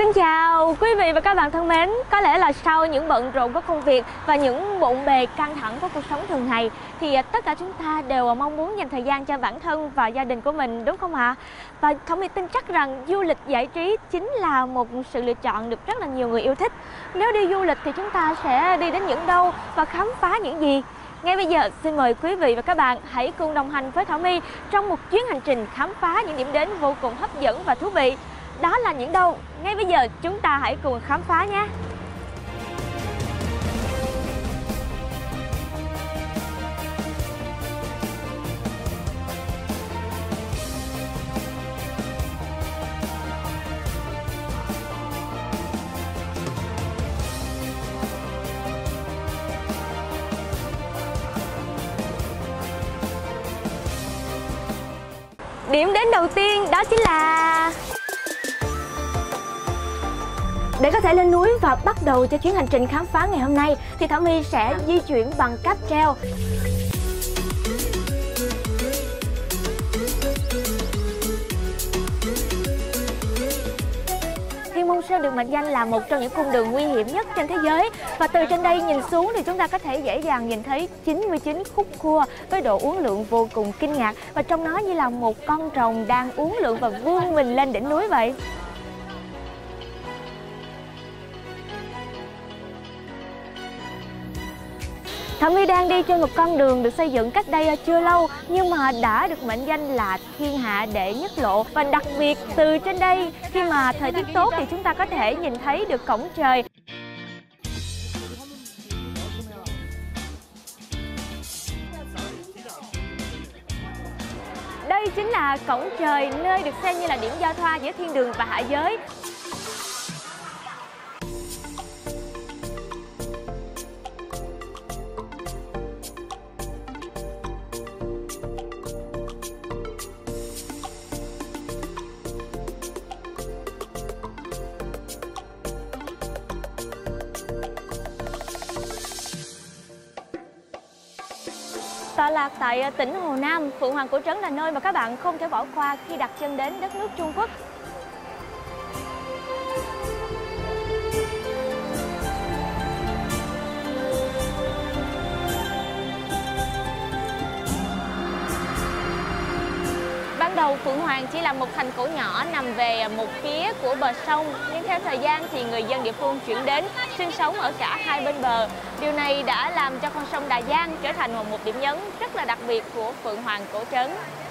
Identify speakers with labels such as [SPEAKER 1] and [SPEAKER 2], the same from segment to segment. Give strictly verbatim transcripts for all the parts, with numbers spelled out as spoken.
[SPEAKER 1] Xin chào quý vị và các bạn thân mến. Có lẽ là sau những bận rộn của công việc và những bộn bề căng thẳng của cuộc sống thường ngày thì tất cả chúng ta đều mong muốn dành thời gian cho bản thân và gia đình của mình, đúng không ạ? Và Thảo My tin chắc rằng du lịch giải trí chính là một sự lựa chọn được rất là nhiều người yêu thích. Nếu đi du lịch thì chúng ta sẽ đi đến những đâu và khám phá những gì? Ngay bây giờ xin mời quý vị và các bạn hãy cùng đồng hành với Thảo My trong một chuyến hành trình khám phá những điểm đến vô cùng hấp dẫn và thú vị. Đó là những đâu? Ngay bây giờ chúng ta hãy cùng khám phá nhé! Điểm đến đầu tiên đó chính là... Để có thể lên núi và bắt đầu cho chuyến hành trình khám phá ngày hôm nay thì Thảo My sẽ di chuyển bằng cáp treo. Thiên Môn Sơn được mệnh danh là một trong những cung đường nguy hiểm nhất trên thế giới. Và từ trên đây nhìn xuống thì chúng ta có thể dễ dàng nhìn thấy chín mươi chín khúc cua với độ uốn lượn vô cùng kinh ngạc. Và trong nó như là một con rồng đang uốn lượn và vươn mình lên đỉnh núi vậy. Thảo My đang đi trên một con đường được xây dựng cách đây chưa lâu nhưng mà đã được mệnh danh là thiên hạ đệ nhất lộ. Và đặc biệt từ trên đây khi mà thời tiết tốt thì chúng ta có thể nhìn thấy được cổng trời. Đây chính là cổng trời, nơi được xem như là điểm giao thoa giữa thiên đường và hạ giới. Tọa lạc tại tỉnh Hồ Nam, Phượng Hoàng Cổ Trấn là nơi mà các bạn không thể bỏ qua khi đặt chân đến đất nước Trung Quốc. Ban đầu Phượng Hoàng chỉ là một thành cổ nhỏ nằm về một phía của bờ sông, nhưng theo thời gian thì người dân địa phương chuyển đến sinh sống ở cả hai bên bờ. Điều này đã làm cho con sông Đà Giang trở thành một điểm nhấn rất là đặc biệt của Phượng Hoàng Cổ Trấn.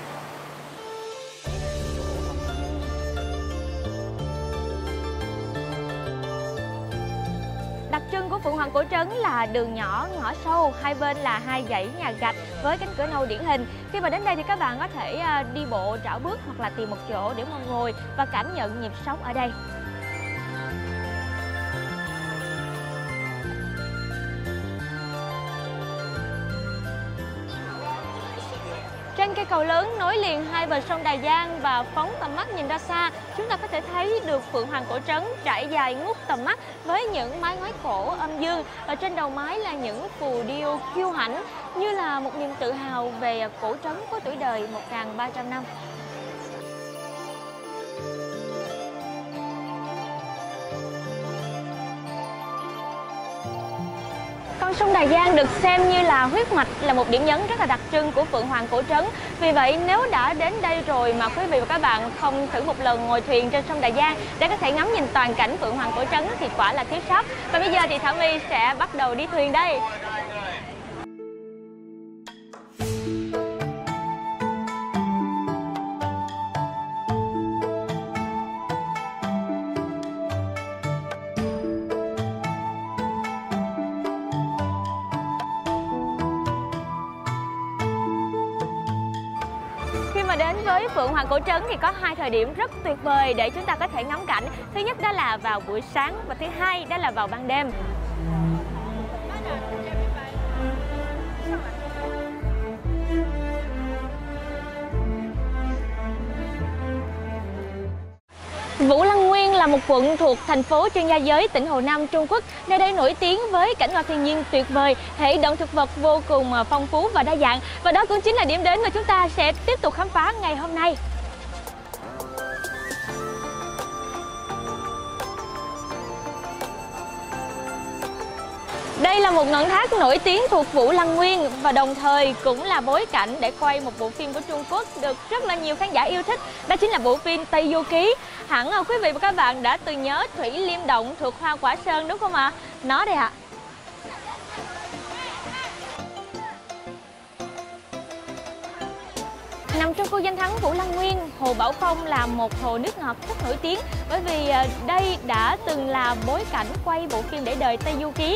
[SPEAKER 1] Đặc trưng của Phượng Hoàng Cổ Trấn là đường nhỏ, ngõ sâu, hai bên là hai dãy nhà gạch với cánh cửa nâu điển hình. Khi mà đến đây thì các bạn có thể đi bộ, rảo bước hoặc là tìm một chỗ để mà ngồi và cảm nhận nhịp sống ở đây. Trên cây cầu lớn nối liền hai bờ sông Đà Giang và phóng tầm mắt nhìn ra xa, chúng ta có thể thấy được Phượng Hoàng Cổ Trấn trải dài ngút tầm mắt với những mái ngói cổ âm dương. Ở trên đầu mái là những phù điêu kiêu hãnh như là một niềm tự hào về cổ trấn có tuổi đời một nghìn ba trăm năm. Con sông Đà Giang được xem như là huyết mạch, là một điểm nhấn rất là đặc trưng của Phượng Hoàng Cổ Trấn. Vì vậy nếu đã đến đây rồi mà quý vị và các bạn không thử một lần ngồi thuyền trên sông Đà Giang để có thể ngắm nhìn toàn cảnh Phượng Hoàng Cổ Trấn thì quả là thiếu sót. Và bây giờ thì Thảo My sẽ bắt đầu đi thuyền đây. Đến với Phượng Hoàng Cổ Trấn thì có hai thời điểm rất tuyệt vời để chúng ta có thể ngắm cảnh. Thứ nhất đó là vào buổi sáng và thứ hai đó là vào ban đêm. Vũ Lăng Nguyên là một quận thuộc thành phố Trân Gia Giới, tỉnh Hồ Nam, Trung Quốc. Nơi đây nổi tiếng với cảnh quan thiên nhiên tuyệt vời, hệ động thực vật vô cùng phong phú và đa dạng. Và đó cũng chính là điểm đến mà chúng ta sẽ tiếp tục khám phá ngày hôm nay. Đây là một ngọn tháp nổi tiếng thuộc Vũ Lăng Nguyên và đồng thời cũng là bối cảnh để quay một bộ phim của Trung Quốc được rất là nhiều khán giả yêu thích. Đó chính là bộ phim Tây Du Ký. Hẳn quý vị và các bạn đã từng nhớ Thủy Liêm Động thuộc Hoa Quả Sơn đúng không ạ? À? Nó đây ạ. À. Nằm trong khu danh thắng Vũ Lăng Nguyên, Hồ Bảo Phong là một hồ nước ngọt rất nổi tiếng bởi vì đây đã từng là bối cảnh quay bộ phim Để Đời Tây Du Ký.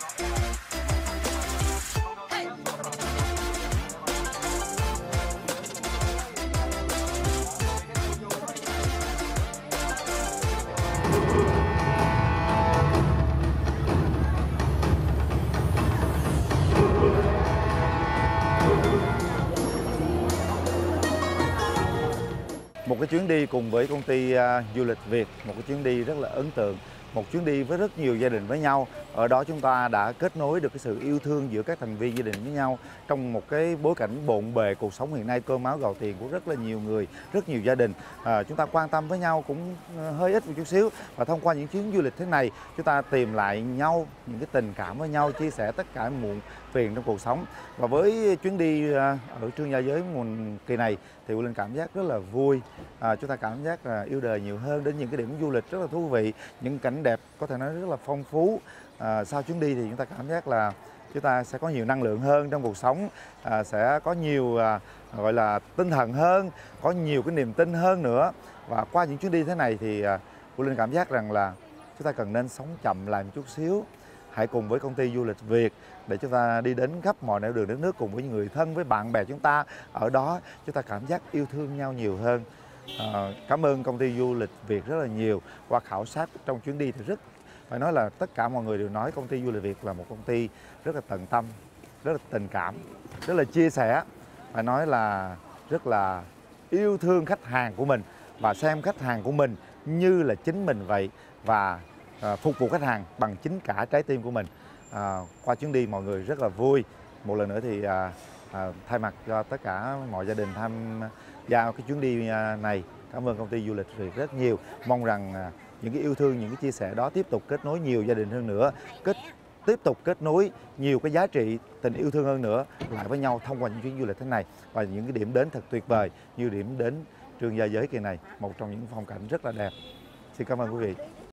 [SPEAKER 2] Một cái chuyến đi cùng với công ty uh, du lịch Việt, một cái chuyến đi rất là ấn tượng, một chuyến đi với rất nhiều gia đình với nhau. Ở đó chúng ta đã kết nối được cái sự yêu thương giữa các thành viên gia đình với nhau trong một cái bối cảnh bộn bề cuộc sống hiện nay cơm áo gạo tiền của rất là nhiều người, rất nhiều gia đình. À, chúng ta quan tâm với nhau cũng hơi ít một chút xíu, và thông qua những chuyến du lịch thế này chúng ta tìm lại nhau những cái tình cảm với nhau, chia sẻ tất cả muộn phiền trong cuộc sống. Và với chuyến đi ở Trương Gia Giới mùa kỳ này thì Quyền Linh cảm giác rất là vui. À, chúng ta cảm giác là yêu đời nhiều hơn, đến những cái điểm du lịch rất là thú vị, những cảnh đẹp có thể nói rất là phong phú. À, sau chuyến đi thì chúng ta cảm giác là chúng ta sẽ có nhiều năng lượng hơn trong cuộc sống, à, sẽ có nhiều à, gọi là tinh thần hơn, có nhiều cái niềm tin hơn nữa. Và qua những chuyến đi thế này thì à, Quyền Linh cảm giác rằng là chúng ta cần nên sống chậm lại một chút xíu. Hãy cùng với công ty du lịch Việt để chúng ta đi đến khắp mọi nẻo đường đất nước cùng với những người thân, với bạn bè chúng ta. Ở đó chúng ta cảm giác yêu thương nhau nhiều hơn. À, cảm ơn công ty du lịch Việt rất là nhiều. Qua khảo sát trong chuyến đi thì rất phải nói là tất cả mọi người đều nói công ty du lịch Việt là một công ty rất là tận tâm, rất là tình cảm, rất là chia sẻ. Phải nói là rất là yêu thương khách hàng của mình và xem khách hàng của mình như là chính mình vậy, và à, phục vụ khách hàng bằng chính cả trái tim của mình. À, qua chuyến đi mọi người rất là vui. Một lần nữa thì à, à, thay mặt cho tất cả mọi gia đình tham gia cái chuyến đi này, cảm ơn công ty du lịch Việt rất nhiều. Mong rằng à, những cái yêu thương, những cái chia sẻ đó tiếp tục kết nối nhiều gia đình hơn nữa, kết tiếp tục kết nối nhiều cái giá trị tình yêu thương hơn nữa lại với nhau thông qua những chuyến du lịch thế này, và những cái điểm đến thật tuyệt vời như điểm đến Trương Gia Giới kỳ này, một trong những phong cảnh rất là đẹp. Xin cảm ơn quý vị.